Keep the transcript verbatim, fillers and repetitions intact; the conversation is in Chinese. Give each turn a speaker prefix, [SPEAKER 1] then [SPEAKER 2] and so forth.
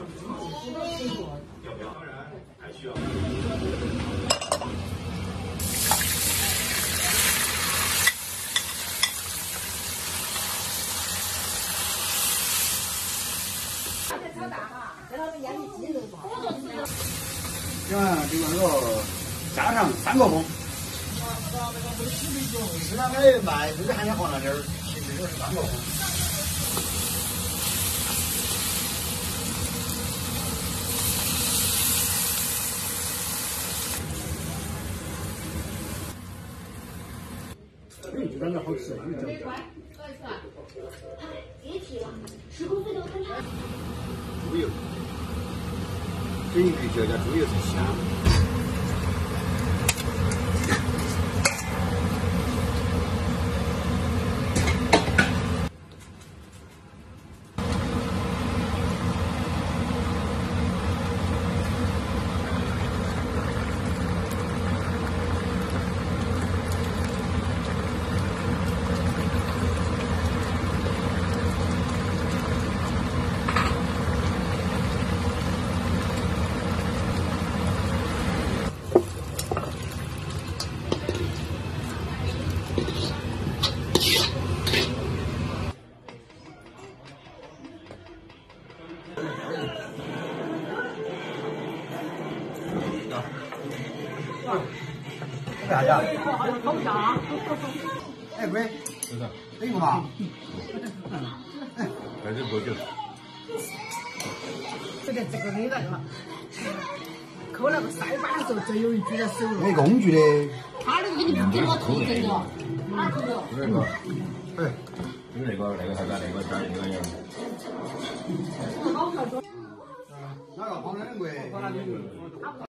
[SPEAKER 1] 要不要？当然还需要。
[SPEAKER 2] 炒大哈，在他们腌的鸡肉嘛。
[SPEAKER 3] 这玩意儿就那个家常三个风。市场里卖这个含量放那点儿，其实就是三个风。哎，这感觉好吃，你这。
[SPEAKER 4] 别提了，十公岁都看他。
[SPEAKER 3] 猪油，这一必须要加猪油才香。干啥去？烤虾。哎，贵。是的。这个嘛。还是不久。
[SPEAKER 2] 这个这个没那个，抠那个腮帮的时候最有一举的手了。
[SPEAKER 3] 没工具的。
[SPEAKER 4] 他那个给你整个头整个，哪头的？
[SPEAKER 3] 那个，哎，有那个那个啥子那个干那个样。哪个旁边贵？